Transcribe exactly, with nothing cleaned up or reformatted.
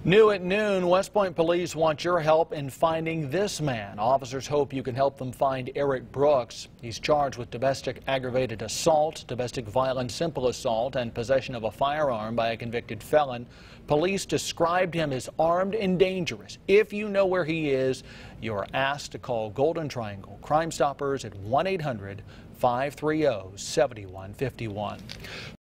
New at noon, West Point police want your help in finding this man. Officers hope you can help them find Eric Brooks. He's charged with domestic aggravated assault, domestic violence simple assault, and possession of a firearm by a convicted felon. Police described him as armed and dangerous. If you know where he is, you are asked to call Golden Triangle Crime Stoppers at one eight hundred, five three zero, seven one five one.